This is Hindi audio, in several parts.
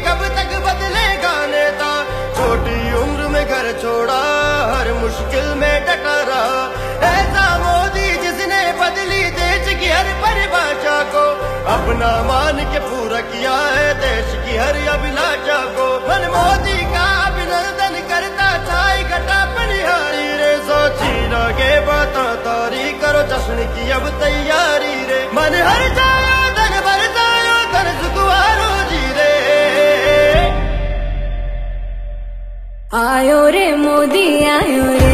कब तक बदलेगा नेता। छोटी उम्र में घर छोड़ा, हर मुश्किल में डटा रहा। ऐसा मोदी जिसने बदली देश की हर परिभाषा को, अपना मान के पूरा किया है देश की हर अभिलाषा को। मन मोदी का अभिनंदन करता छाई घटा बनिहारी रे। सोची लगे बात तारी, करो जश्न की अब तैयारी रे। मन हर जायो धन भर जायो, धन सुखवारो जी रे। आयो रे मोदी आयो रे,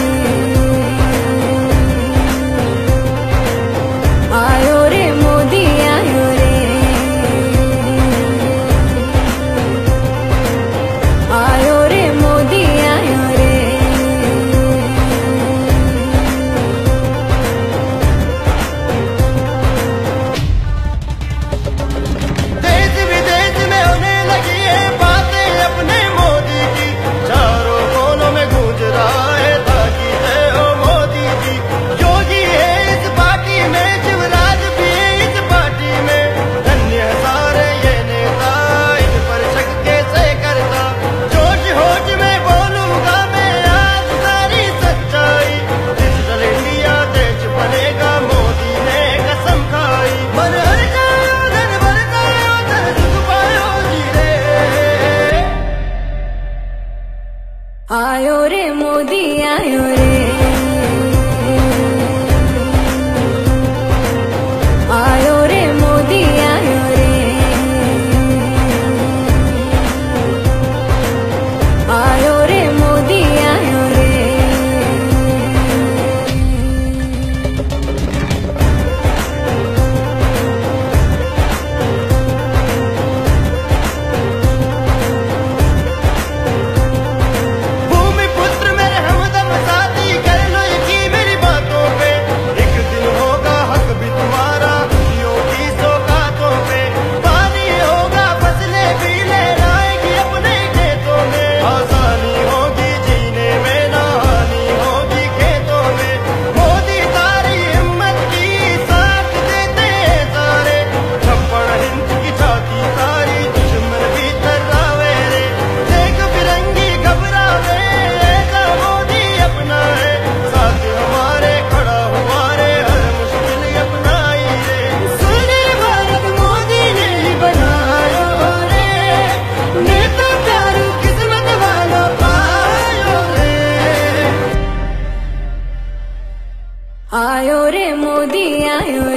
आयो रे मोदी आयो रे, आयो रे मोदी आयो रे। देश विदेश में होने लगी है बातें अपने मोदी की, चारों कोनों में गूंज रहा है ताकि जय हो मोदी जी। योगी है इस पार्टी में, शिवराज भी है इस पार्टी में। धन्य है सारे ये नेता, इन पर शक कैसे करता। जोश होश में बोलूंगा मैं आज सारी सच्चाई। डिजिटल इंडिया देश बनेगा, मोदी ने कसम खाई। मन हर जायो धन भर जायो, धन सुख पायो जी रे। आयो रे मोदी आयो रे, आयो रे मोदी आयो रे, आयो रे मोदी आयो रे। भूमि पुत्र मेरे हमदम साथी, कर लो यकीन मेरी बातों पे। एक दिन होगा हक भी तुम्हारा, खुशियों की सौगातों पे। पानी होगा, फसलें भी लहराएगी अपने खेतों में। आसानी होगी जीने में, ना हानि होगी खेतों में। मोदी तारी हिम्मत की साथ देते हैं सारे। 56 इंच की छाती तारी, दुश्मन भी थर्रावे रे। देख फिरंगी घबरावे, ऐसा मोदी अपना है। साथ हमारे खड़ा हुआ रे, हर मुश्किल अपनाई रे। सुंदर भारत मोदी ने ही बनायो रे, नेता प्यारो किस्मत वाला पायो रे। आयो रे मोदी आयो